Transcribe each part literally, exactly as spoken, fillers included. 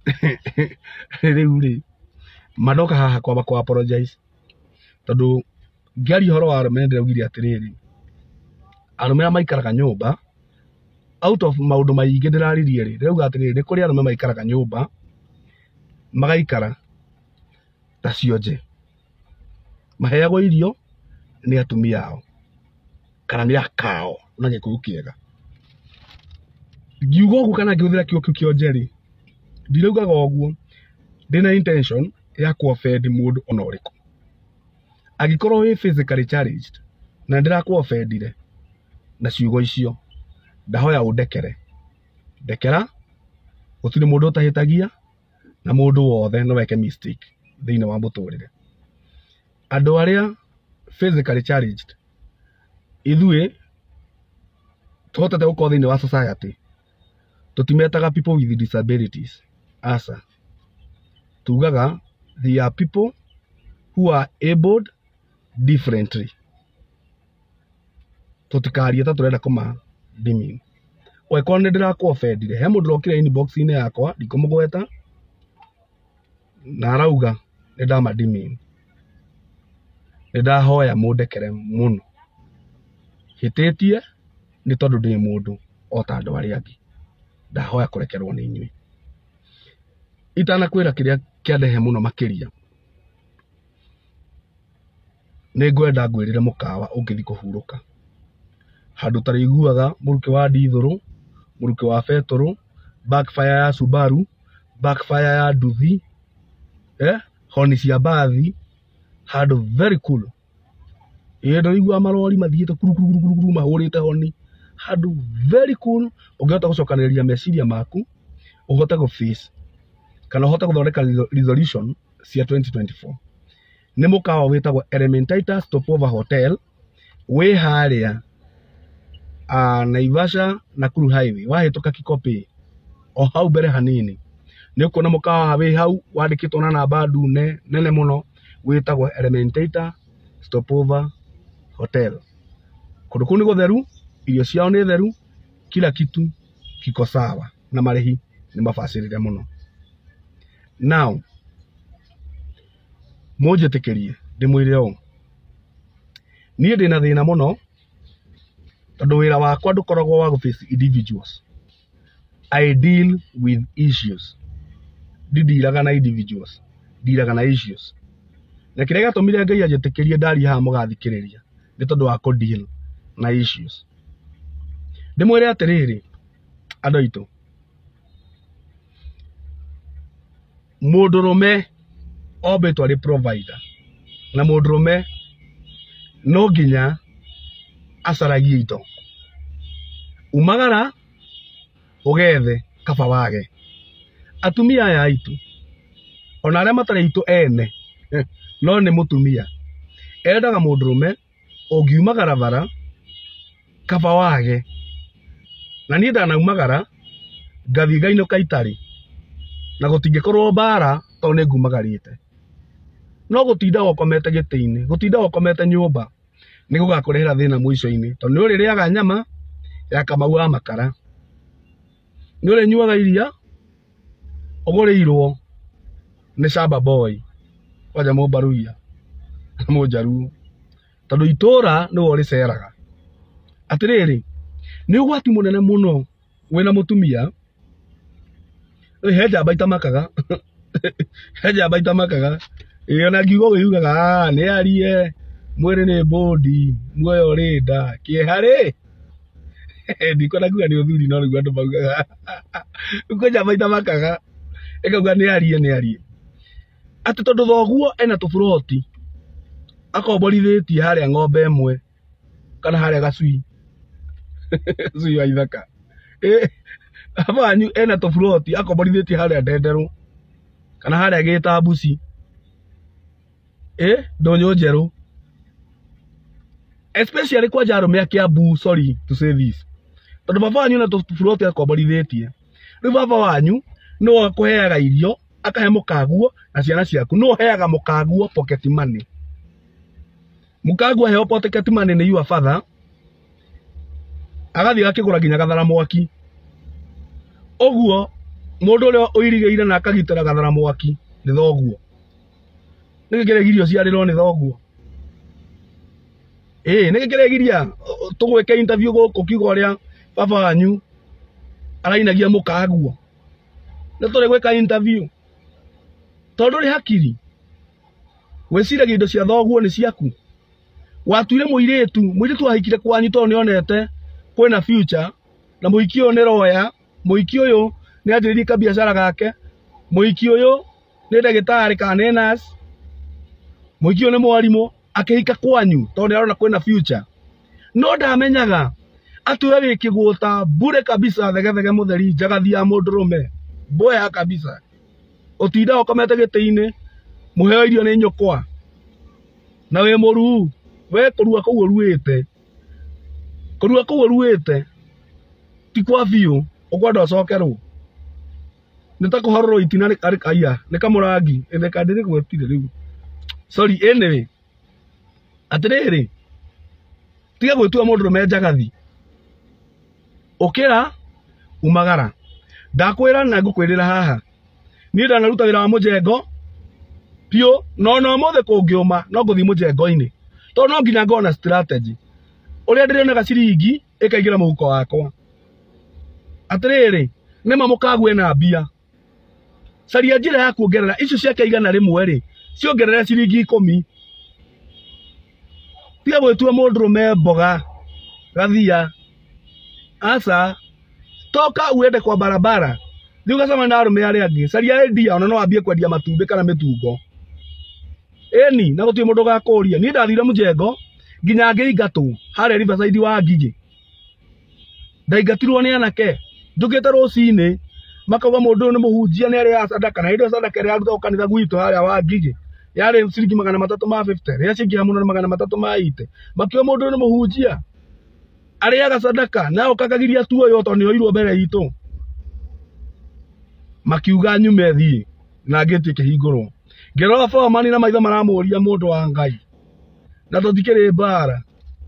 riu ri madoka haha kwamba ku apologize tondu ngiari horo wa arume ndiraugire atiriri arume maikaraga nyumba out of maundu maingi ndiraririe ri ndirauga atiriri ni kuri arume maikaraga nyumba magaikara ta cionje maheagwo irio ni atumia ao kana ni akao na gikuyu kiega ngiuga uguo kana ngiuthira kiugo kiu kionje ri ndiraugaga uguo ndina intention ya ku offend mundu ona uriku agikorwo wi physically challenged na ndira ku offendire na ciugo icio ndahoya undekere ndekera gutiri mundu utahitagia na mundu wothe no weke mistake thiini wa muturire andu aria physically challenged ithue tuhotete gukorwo thiini wa society tutimetaga people with disabilities asa tugaga they are people who are abled differently tutikaria ta turenda kuma dimi we kon ndira ku offendire he mundu rokire inbox ine yakwa ndikumugweta na arauga ndama dimi ndahoya mundekere muno hititie ni tondu ndi mundu o ta andu aria angi ndahoya kurekerwo ni inyui itana kwira kiria kiandehe muno makiria ni ngwenda ngwirire mukawa ungithi kuhuruka handu tariguaga muruki wa ndithuru muruki wa beturu backfire ya Subaru backfire ya nduthi eh honi cia bathi handu very cool ndo igua marori mathiete kuru kuru kuru kuru mahurite honi handu very cool ungehota gucokaniria meciria maku ugote go face kana hota guthondeka resolution cia twenty twenty-four ni mukawa witagwo Elementaita Stopover Hotel we haria a Naivasha Nakuru Highway wahituka Kikopi o hau mbere hanini ni ukona mukawa we hau wandikitwo na namba ndune nene muno witagwo Elementaita Stopover Hotel kundu kuu ni gutheru irio ciao ni theru kila kitu kiko sawa na marehi ni mabacirire muno now munjitikirie ndimwire o nie ndina thina muno tondu wira wakwa ndukoragwo wa face individuals I deal with issues ndidiraga na individuals ndiraga na issues na kiria gatumire Ngai anjitikirie ndari haha mugathikiriria ni tondu wa ku deal na issues ndimwire atiriri andu aitu mundurume obetwo ari provider na mundurume no nginya acaragie indo umagara ugethe kaba wage atumia aya aitu ona aria matari itu ene no ni mutumia endaga mundurume ungiumagara bara kaba wage na nie ndanaumagara ngathi ngainuka itari na gutingikorwo bara to ne ngumagarite no gutinda wokomete gitiini gutinda wokomete nyumba ni gugakurehera thina mwico-ini to ni uririaga nyama ya Kamau wa makara ni uri nyuaga iria ugurirwo ni Shamba Boy waja mubaruia mujaru tondu itura ni wori ceraga atiriri ni ugwati munene muno wina mutumia heja baita makaga heja baita makaga iyo na ngiugo giugaga ni arie mwiri ni bodi muoyo rinda kiehari ndiko na guga ni uthuri no rigu andu baugaga ukoja baita makaga ekauga ni arie ni arie ati tondu thoguo ena tufuroti akomborithitie haria ng'ombe imwe kana haria gacui zui wa ithaka eh abanyu ena tufuroti akomborithitie haria ndenderu kana haria gita mbuci eh ndonyo njeru especially kwa jarume ya Kiambu sorry to say this tondu baba wanyu na tufuroti akomborithitie riu baba wanyu no akuheaga irio akahe mukaguo na ciana ciaku no heaga mukaguo pocket money mukaguo heo pocket money ni your father agathi akigura ginya gathara mwaki oguo mundu ule uirigeire na akagitira gathara mwaki ni thoguo nige kiregirio ciarirwo ni thoguo eh nige kiregiria tugweke interview guku kiugo ria baba wanyu arainagia mukaguo na tore gweka interview tondu ri hakiri weciragia indo cia thoguo ni ciaku watuire muiritu muiritu ahikire kwanyu tondu nionete kwina future na muhiki uyu ni roya muhiki uyu ni anjiririe ka biashara gake muhiki uyu ni ndagitari kana ni nurse muhiki uyu ni mwarimu akihika kwanyu tondu arona kwina future no ndamenyaga ati we wi kiguta bure kabisa thege thege mutheri njagathi ya mundurume boya kabisa utinda ukomete giti-ini muheo irio ni nyukwa na we muru we kurua kuu uruite kurua kuu uruite ti kwa biu ukwenda ucokerwo nitakuharorwo itina ni kari kaiya ni kamurangi ene kandire gwetire riu sorry anyway atiriri tiga gwitua mundurume njagathi ukira umagara ndakwira na ngukwirira haha ni ndanaruta wira wa mujengo pio no no mothe kungiuma no nguthi mujengo-ini to no nginya ngona strategy uria ndirionaga ciringi ikaingira muhuko wakwa atiriri nima mukagu ena mbia caria njira ya kuongerera icio ciake igana rimwe ri ciongerere ciringi ikumi tiga gwitua mundurume mboga gathia asa toka uende kwa barabara thiu gacama na arume aria angi caria endia ona no ambie kwendia matumbi kana mitungo eni na gutire mundu gakuria ni ndathire mujengo nginya ngiingatwo haria Riverside wa Ngigi ndaingatirwo ni anake njukite rucini makauga mundu ni muhunjia ni aria sadaka na indo sadaka ria aruta kanitha gwitu haria wa Ngigi yari ciringi magana matatu ma fifty ria cingiha muno ni magana matatu ma eighty makio mundu ni muhunjia ariaga sadaka na ukakagiria tuo yo tondu oirwo mbere itu makiuga nyume thii na ngiti kihingurwo ngirora Foreman na maitho maramuria mundu wa Ngai na tutikiri bara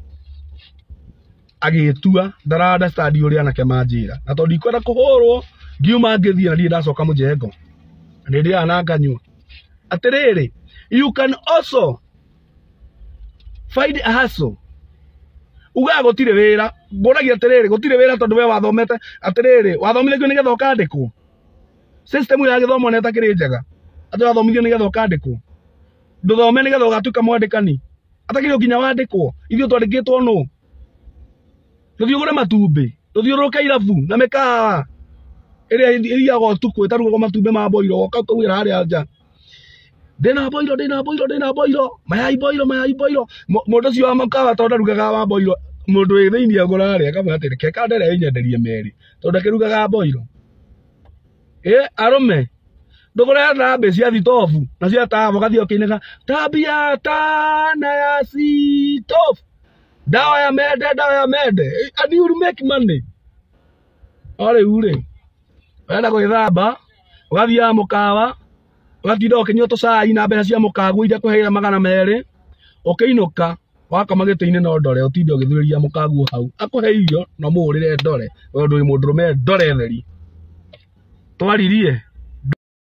agitua ndara understand uria anake manjira na tondu ikwenda kuhurwo ngiuma ngithia na ndie ndacoka mujengo ndi ndia na nganyua atiriri you can also find a hustle uga gutire wira ngoragia atiriri gutire wira tondu we wathomete atiriri wathomire kio nigetha ukandikwo system ya githomo neta kiri njega ati wathomithio nigetha ukandikwo nduthome nigetha ugatuika mwandikani atakiri ukinya wandikwo ithio twandikitwo no tuthio ugure matumbi tuthio uruke irabu na mikawa iria iriago tuku itarugo matumbi ma boiro oka tuwira haria nja ndina boiro ndina boiro ndina boiro mayai boiro mayai boiro mundu cio wa makawa tondu rugaga wa boiro mundu wi thiini agura aria kama atiri keka ndere inyenderie meri tondu kirugaga boiro eh arume ndugure thambe cia thitofu na cia tavo gathio kinega tabia tana ya sitofu dawa ya mende dawa ya mende and you make money ore ure wenda gwithamba ugathia mukawa ugatinda ukinywa tucai na mbeca cia mukagu iria kuheira magana meri ukiinuka wakama giti-ini no ndore utinde ugithuriria mukagu hau akuhe irio no murire ndore we ndu mundurume ndore theri twaririe